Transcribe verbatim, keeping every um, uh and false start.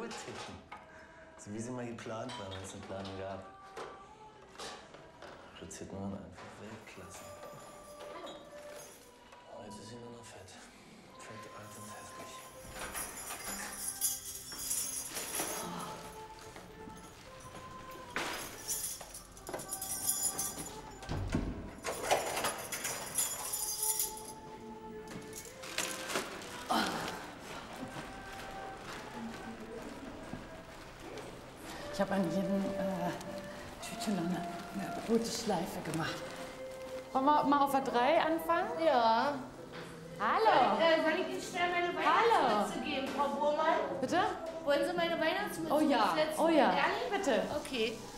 gut ticken. So wie sie mal geplant waren, wenn es eine Planung gab. Fritz waren einfach Weltklasse. Aber jetzt ist sie nur noch fett. Fett, alt und hässlich. Ich habe an jedem äh, Tütchen eine, eine rote Schleife gemacht. Wollen wir mal auf der drei anfangen? Ja. Hallo. Äh, soll ich Ihnen schnell meine Weihnachtsmütze geben, Frau Bohrmann? Bitte? Wollen Sie meine Weihnachtsmütze Oh ja, aufsetzen? oh ja. Ehrlich? Bitte. Okay.